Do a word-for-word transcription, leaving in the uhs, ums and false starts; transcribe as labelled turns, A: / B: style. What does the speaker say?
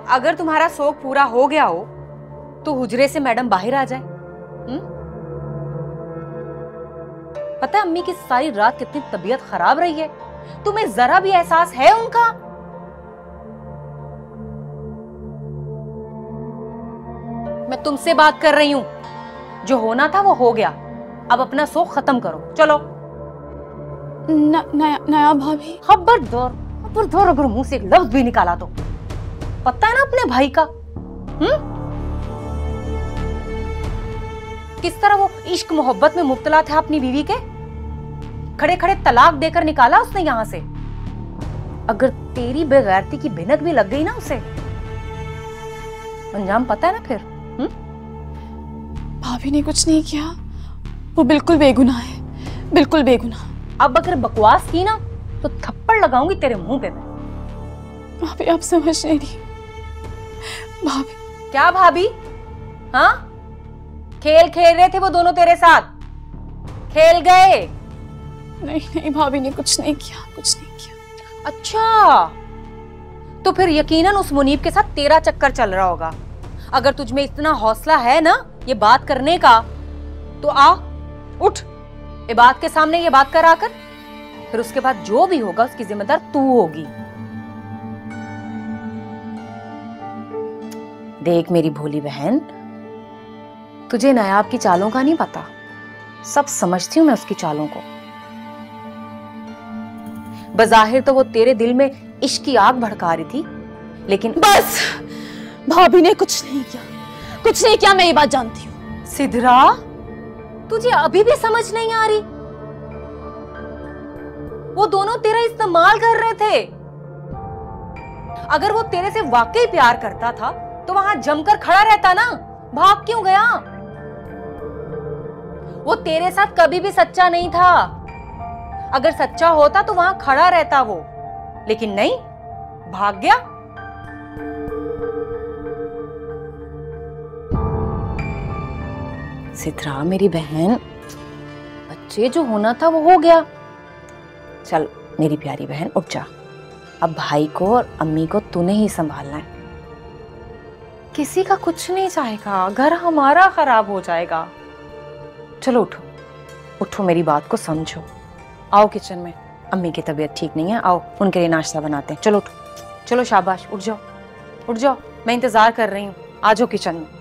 A: अगर तुम्हारा शौक पूरा हो गया हो तो हुजरे से मैडम बाहर आ जाए। हुँ? पता है अम्मी की सारी रात कितनी तबीयत खराब रही है, तुम्हें जरा भी एहसास है उनका? मैं तुमसे बात कर रही हूं, जो होना था वो हो गया, अब अपना शौक खत्म करो, चलो।
B: न, नया नया भाभी।
A: खबरदार खबरदार अगर मुंह से एक लफ्ज भी निकाला तो, पता है ना अपने भाई का। हम्म किस तरह वो इश्क मोहब्बत में मुब्तला था अपनी बीवी के, खड़े खड़े तलाक देकर निकाला उसने यहां से। अगर तेरी बेगैरती की भिनक भी लग गई ना उसे, अंजाम पता है ना फिर। हम्म
B: भाभी ने कुछ नहीं किया, वो बिल्कुल बेगुनाह है, बिल्कुल बेगुनाह।
A: अब अगर बकवास की ना तो थप्पड़ लगाऊंगी तेरे मुंह पे मैं।
B: भाभी आप समझ नहीं रही। भाभी।
A: क्या भाभी? हाँ, खेल खेल रहे थे वो दोनों तेरे साथ, खेल गए?
B: नहीं नहीं भाभी ने कुछ नहीं किया, कुछ नहीं किया।
A: अच्छा, तो फिर यकीनन उस मुनीब के साथ तेरा चक्कर चल रहा होगा। अगर तुझमें इतना हौसला है ना ये बात करने का, तो आ उठ, इबाद के सामने ये बात कर आकर, फिर उसके बाद जो भी होगा उसकी जिम्मेदार तू होगी। देख मेरी भोली बहन, तुझे नायाब की चालों का नहीं पता, सब समझती हूं मैं उसकी चालों को। बज़ाहिर तो वो तेरे दिल में इश्क की आग भड़का रही थी, लेकिन
B: बस भाभी ने कुछ नहीं किया, कुछ नहीं किया, मैं ये बात जानती हूँ।
A: सिद्धरा, तुझे अभी भी समझ नहीं आ रही? वो दोनों तेरा इस्तेमाल कर रहे थे। अगर वो तेरे से वाकई प्यार करता था तो वहां जमकर खड़ा रहता ना, भाग क्यों गया? वो तेरे साथ कभी भी सच्चा नहीं था। अगर सच्चा होता तो वहां खड़ा रहता वो, लेकिन नहीं, भाग गया। सिद्धरा मेरी बहन, बच्चे जो होना था वो हो गया। चल मेरी प्यारी बहन उठ जा, अब भाई को और अम्मी को तूने ही संभालना है। किसी का कुछ नहीं जाएगा, घर हमारा खराब हो जाएगा। चलो उठो उठो, मेरी बात को समझो। आओ किचन में, अम्मी की तबीयत ठीक नहीं है, आओ उनके लिए नाश्ता बनाते हैं। चलो उठो, चलो शाबाश, उठ जाओ उठ जाओ, मैं इंतजार कर रही हूँ, आ जाओ किचन में।